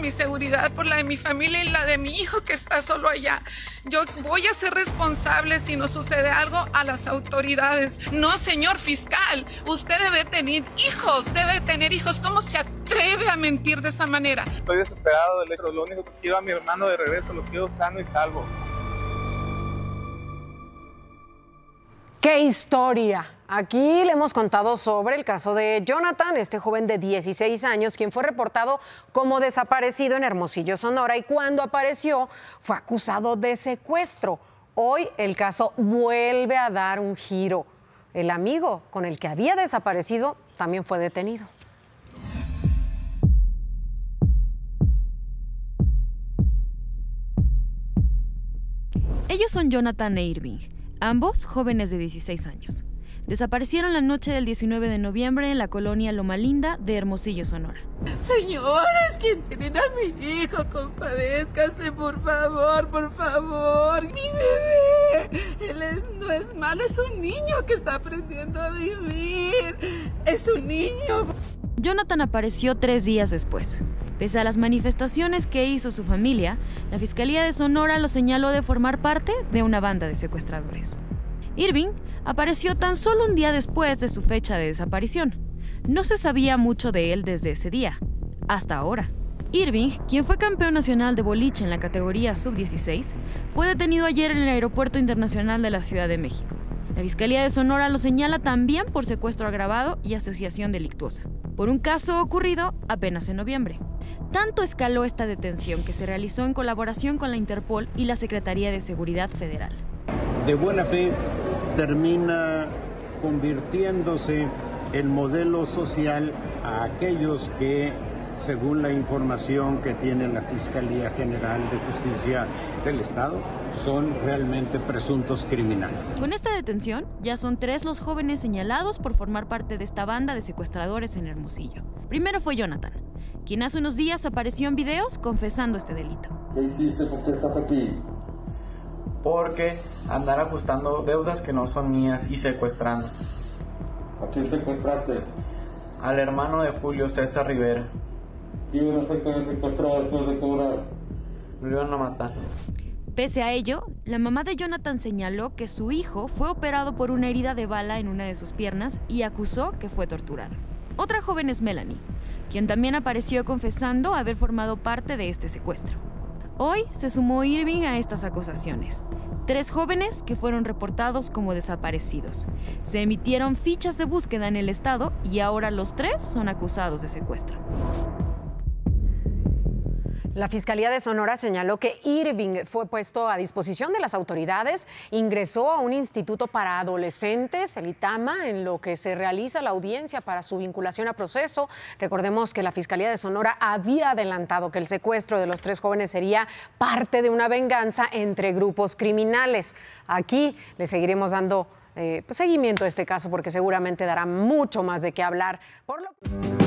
mi seguridad, por la de mi familia y la de mi hijo que está solo allá. Yo voy a ser responsable si nos sucede algo a las autoridades. No, señor fiscal, usted debe tener hijos. ¿Cómo se atreve a mentir de esa manera? Estoy desesperado del hecho. Lo único que quiero a mi hermano de regreso, lo quiero sano y salvo. ¡Qué historia! Aquí le hemos contado sobre el caso de Jonathan, este joven de 16 años, quien fue reportado como desaparecido en Hermosillo, Sonora, y cuando apareció fue acusado de secuestro. Hoy el caso vuelve a dar un giro. El amigo con el que había desaparecido también fue detenido. Ellos son Jonathan e Irving, ambos jóvenes de 16 años. Desaparecieron la noche del 19 de noviembre en la colonia Loma Linda de Hermosillo, Sonora. Señores, ¿quién tienen a mi hijo? Compadézcase, por favor, por favor. Mi bebé, no es malo, es un niño que está aprendiendo a vivir. Es un niño. Jonathan apareció 3 días después. Pese a las manifestaciones que hizo su familia, la Fiscalía de Sonora lo señaló de formar parte de una banda de secuestradores. Irving apareció tan solo un día después de su fecha de desaparición. No se sabía mucho de él desde ese día, hasta ahora. Irving, quien fue campeón nacional de boliche en la categoría sub-16, fue detenido ayer en el Aeropuerto Internacional de la Ciudad de México. La Fiscalía de Sonora lo señala también por secuestro agravado y asociación delictuosa, por un caso ocurrido apenas en noviembre. Tanto escaló esta detención que se realizó en colaboración con la Interpol y la Secretaría de Seguridad Federal. De buena fe termina convirtiéndose en modelo social a aquellos que, según la información que tiene la Fiscalía General de Justicia del Estado, son realmente presuntos criminales. Con esta detención, ya son 3 los jóvenes señalados por formar parte de esta banda de secuestradores en Hermosillo. Primero fue Jonathan, quien hace unos días apareció en videos confesando este delito. ¿Qué hiciste? ¿Por qué estás aquí? Porque andar ajustando deudas que no son mías y secuestrando. ¿A quién secuestraste? Al hermano de Julio César Rivera. ¿Qué iban a hacer con el secuestrado después de cobrar? Lo iban a matar. Pese a ello, la mamá de Jonathan señaló que su hijo fue operado por una herida de bala en una de sus piernas y acusó que fue torturado. Otra joven es Melanie, quien también apareció confesando haber formado parte de este secuestro. Hoy se sumó Irving a estas acusaciones. 3 jóvenes que fueron reportados como desaparecidos. Se emitieron fichas de búsqueda en el estado y ahora los 3 son acusados de secuestro. La Fiscalía de Sonora señaló que Irving fue puesto a disposición de las autoridades, ingresó a un instituto para adolescentes, el ITAMA, en lo que se realiza la audiencia para su vinculación a proceso. Recordemos que la Fiscalía de Sonora había adelantado que el secuestro de los 3 jóvenes sería parte de una venganza entre grupos criminales. Aquí le seguiremos dando seguimiento a este caso porque seguramente dará mucho más de qué hablar.